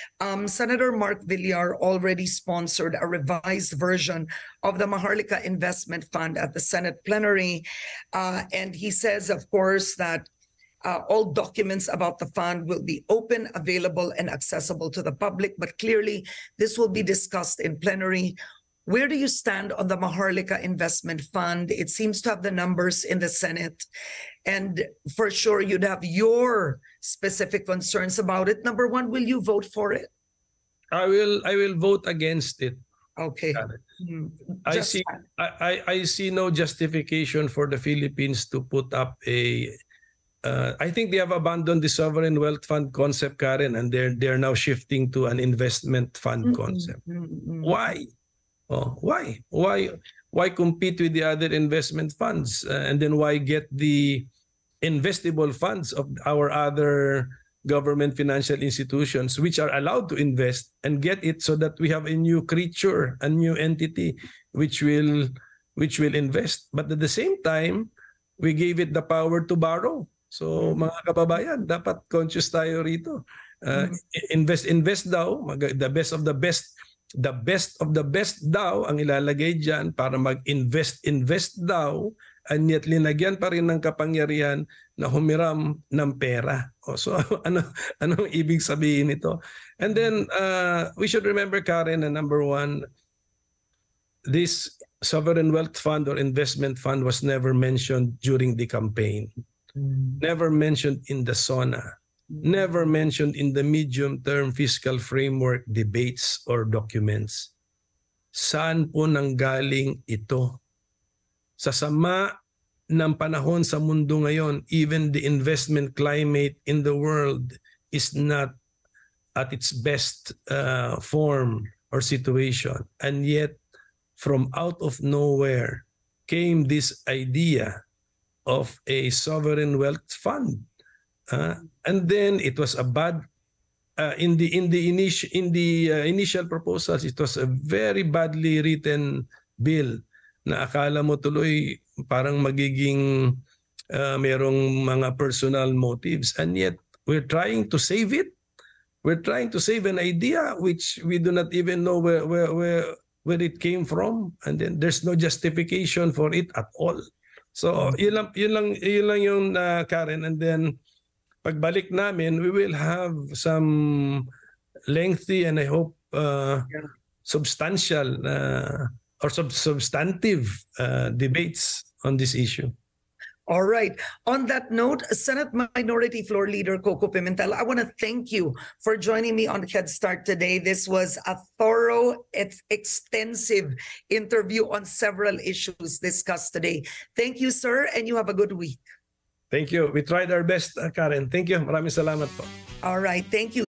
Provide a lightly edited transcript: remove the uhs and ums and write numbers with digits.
Senator Mark Villar already sponsored a revised version of the Maharlika Investment Fund at the Senate plenary. And he says, of course, that all documents about the fund will be open, available, and accessible to the public. But clearly, this will be discussed in plenary. Where do you stand on the Maharlika Investment Fund? It seems to have the numbers in the Senate. And for sure, you'd have your specific concerns about it. Number one, will you vote for it? I will vote against it. Okay. I see no justification for the Philippines to put up a I think they have abandoned the sovereign wealth fund concept, Karen, and they're now shifting to an investment fund concept. Why? Why compete with the other investment funds, and then why get the investable funds of our other government financial institutions, which are allowed to invest, and get it so that we have a new creature, a new entity, which will invest. But at the same time, we gave it the power to borrow. So mga kababayan, dapat conscious tayo rito. Invest daw, the best of the best daw ang ilalagay diyan para mag-invest daw, and yet linagyan pa rin ng kapangyarihan na humiram ng pera. So anong ibig sabihin nito? And then we should remember, Karen, na number one, this sovereign wealth fund or investment fund was never mentioned during the campaign. Never mentioned in the SONA, never mentioned in the medium-term fiscal framework debates or documents. Saan po nanggaling ito? Sa sama ng panahon sa mundo ngayon, even the investment climate in the world is not at its best form or situation. And yet, from out of nowhere came this idea of a sovereign wealth fund, and then it was a bad in the initial proposals. It was a very badly written bill na akala mo tuloy parang magiging merong mga personal motives, and yet we're trying to save it. We're trying to save an idea which we do not even know where it came from, and then there's no justification for it at all. So yun lang yung Karen, and then pagbalik namin, we will have some lengthy and I hope substantial or substantive debates on this issue. All right. On that note, Senate Minority Floor Leader Coco Pimentel, I want to thank you for joining me on Head Start today. This was a thorough, extensive interview on several issues discussed today. Thank you, sir, and you have a good week. Thank you. We tried our best, Karen. Thank you. Maraming salamat po. All right. Thank you.